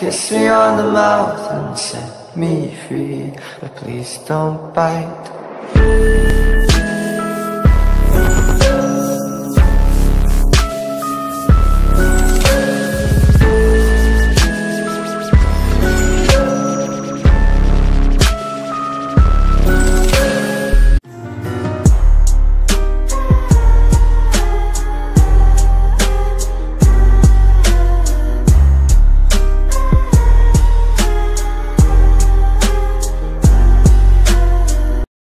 Kiss me on the mouth and set me free, but please don't bite.